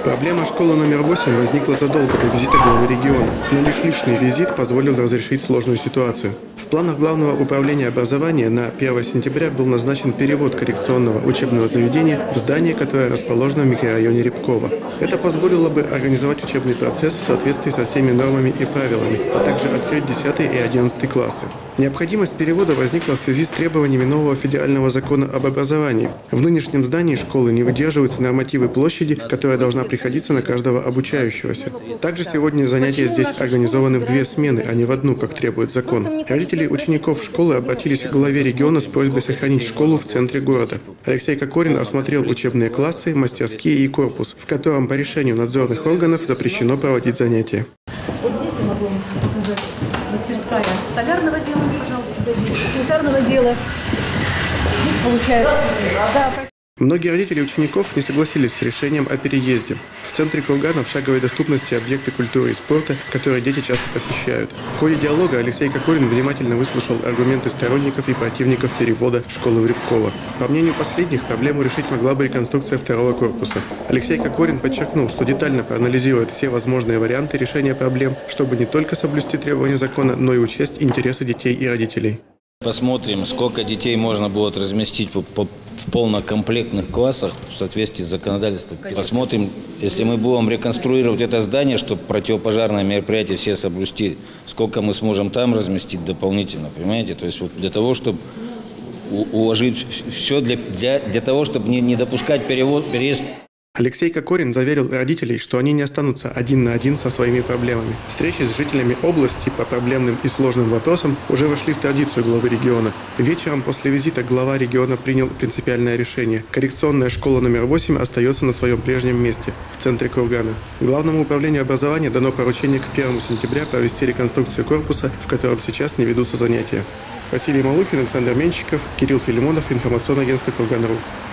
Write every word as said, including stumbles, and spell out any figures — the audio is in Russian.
Проблема школы номер восемь возникла задолго до визита главы региона, но лишь личный визит позволил разрешить сложную ситуацию. В планах Главного управления образования на первое сентября был назначен перевод коррекционного учебного заведения в здание, которое расположено в микрорайоне Рябково. Это позволило бы организовать учебный процесс в соответствии со всеми нормами и правилами, а также открыть десятый и одиннадцатый классы. Необходимость перевода возникла в связи с требованиями нового федерального закона об образовании. В нынешнем здании школы не выдерживаются нормативы площади, которая должна приходиться на каждого обучающегося. Также сегодня занятия здесь организованы в две смены, а не в одну, как требует закон. Родители учеников школы обратились к главе региона с просьбой сохранить школу в центре города. Алексей Кокорин осмотрел учебные классы, мастерские и корпус, в котором по решению надзорных органов запрещено проводить занятия. Вот здесь я могу вам показать мастерская столярного дела, пожалуйста, зайдите, слесарного дела. Здесь получают... Да. Многие родители учеников не согласились с решением о переезде. В центре Кургана в шаговой доступности объекты культуры и спорта, которые дети часто посещают. В ходе диалога Алексей Кокорин внимательно выслушал аргументы сторонников и противников перевода школы в Рябково. По мнению последних, проблему решить могла бы реконструкция второго корпуса. Алексей Кокорин подчеркнул, что детально проанализирует все возможные варианты решения проблем, чтобы не только соблюсти требования закона, но и учесть интересы детей и родителей. Посмотрим, сколько детей можно будет разместить по, по, в полнокомплектных классах в соответствии с законодательством. Посмотрим, если мы будем реконструировать это здание, чтобы противопожарные мероприятия все соблюсти, сколько мы сможем там разместить дополнительно, понимаете? То есть вот для того, чтобы уложить все, для, для, для того, чтобы не, не допускать перевоз, переезд. Алексей Кокорин заверил родителей, что они не останутся один на один со своими проблемами. Встречи с жителями области по проблемным и сложным вопросам уже вошли в традицию главы региона. Вечером после визита глава региона принял принципиальное решение. Коррекционная школа номер восемь остается на своем прежнем месте, в центре Кургана. Главному управлению образования дано поручение к первому сентября провести реконструкцию корпуса, в котором сейчас не ведутся занятия. Василий Малухин, Александр Менщиков, Кирилл Филимонов, информационное агентство Курган точка ру.